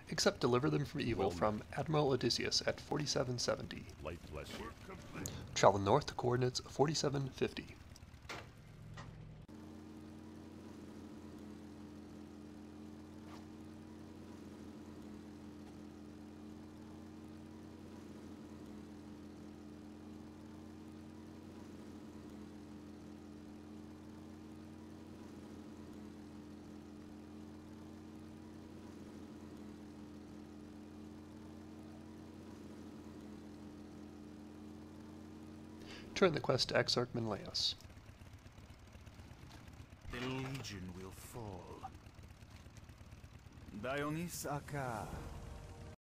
Except deliver them from evil from Admiral Odysseus at 4770. Light bless you. Travel north to coordinates 4750. Turn the quest to EXARCH MENELAOUS. The legion will fall. Dionys Akar